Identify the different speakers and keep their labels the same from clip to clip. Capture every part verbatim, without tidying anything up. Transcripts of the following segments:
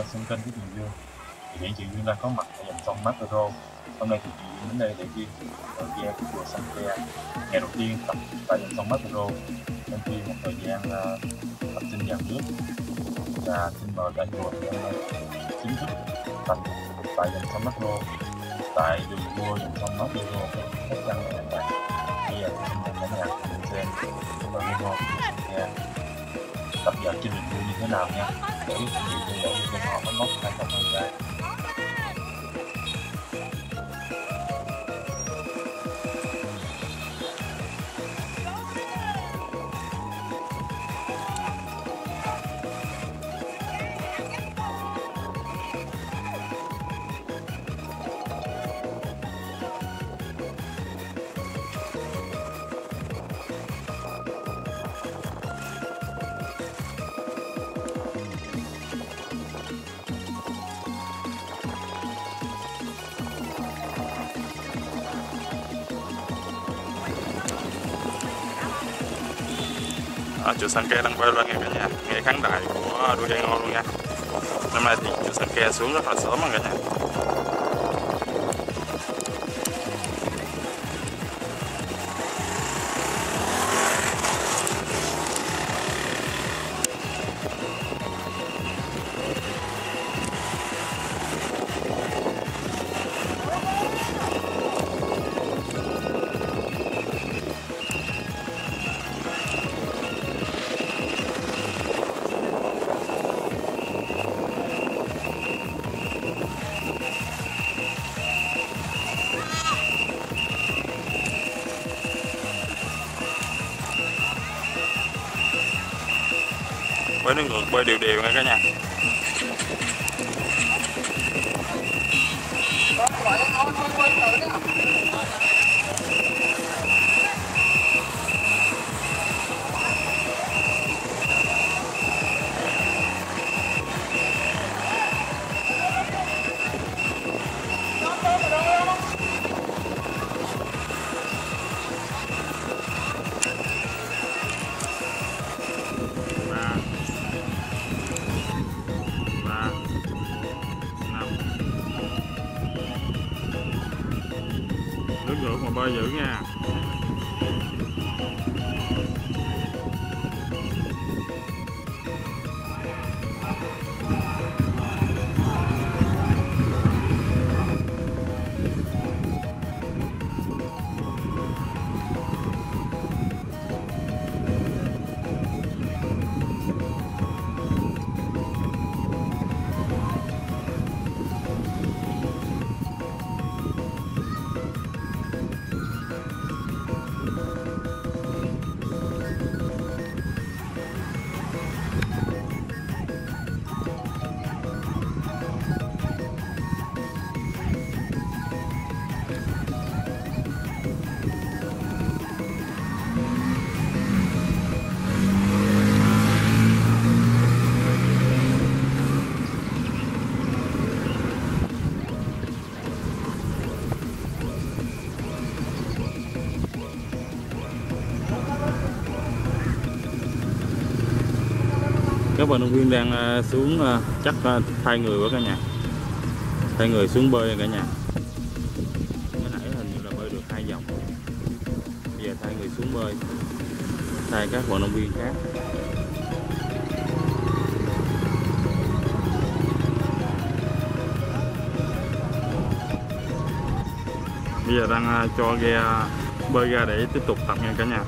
Speaker 1: xem kênh của Trường Dương. Thì hiện Trường Dương đang có mặt tại dòng sông Mataro. Hôm nay thì Trường Dương đến đây để ghi thời gian của chùa Sankaya ngày đầu tiên tập tại dòng sông Mataro trong khi một thời gian uh, tập sinh dàn nước. Và xin mời cả chùa hôm nay chính thức tập tại dòng sông Mataro tại đường đua dòng sông Mataro cách căn này các bạn. Bây giờ xin mời cả nhà cùng xem và video tập dượt trên đường đua như thế nào nha, để biết nhiều theo dõi video họ máy móc hai không hai ba.
Speaker 2: À, chùa Sankaya đang quay ra nghe cả nhà, nghe khán đài của đua Dai Ngo luôn nha. Năm nay thì chùa Sankaya xuống rất là sớm cả nhà. Với nước ngược bơi đều đều nha cả nhà. Nước ngược mà bơi dữ nha. Các vận động viên đang xuống chắc thay người quá cả nhà, thay người xuống bơi cả nhà. Mới nãy hình như là bơi được hai vòng, bây giờ thay người xuống bơi, thay các vận động viên khác. Bây giờ đang cho ghe bơi ra để tiếp tục tập nha cả nhà.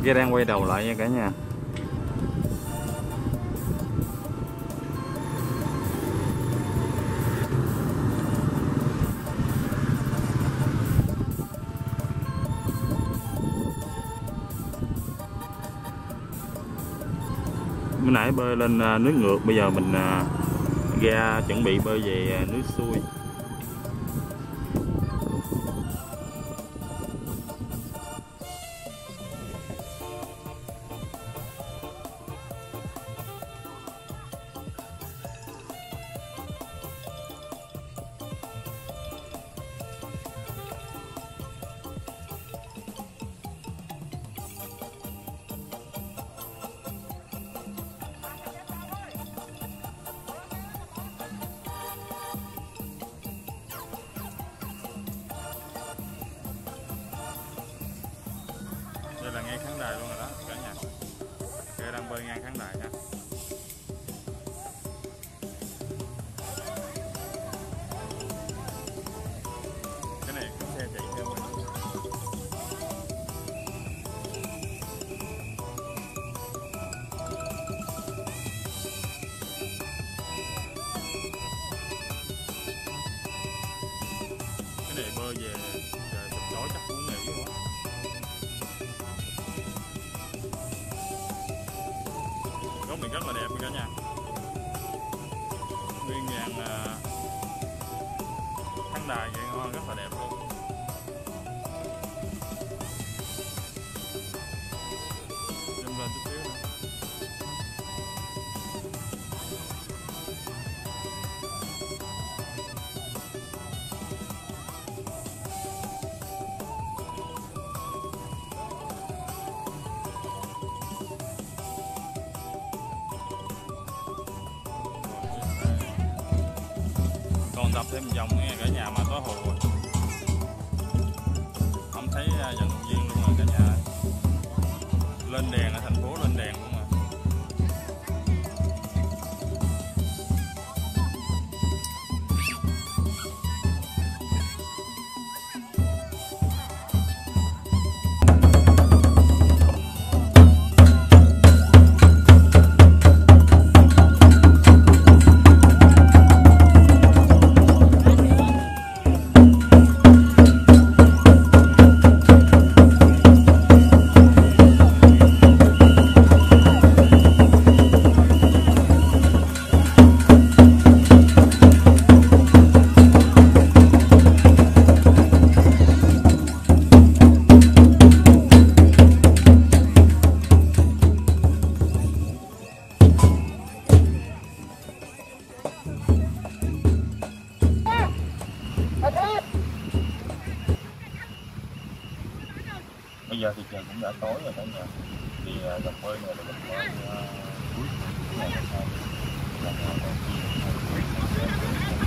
Speaker 2: Ghe đang quay đầu lại nha cả nhà. Bữa nãy bơi lên nước ngược, bây giờ mình ra chuẩn bị bơi về nước xuôi. Đây là ngay khán đài luôn rồi đó cả nhà. Ghe đang bơi ngang khán đài nha. Cái này có xe chạy theo mình. Cái này bơi về trời sắp tối chắc cũng nghỉ quá. Góc này rất là đẹp cả nhà. Nguyên dàn khán đài vậy ngon, rất là đẹp luôn. Zoom lên chút xíu nữa. Còn tập thêm vòng nghe cả nhà mà có hồ không thấy vận động viên luôn rồi cả nhà. Lên đèn ở thành phố lên đèn luôn mà. Bây giờ thì trời cũng đã tối rồi cả nhà. Thì dòng bơi này là dòng bơi cuối ngày hôm nay.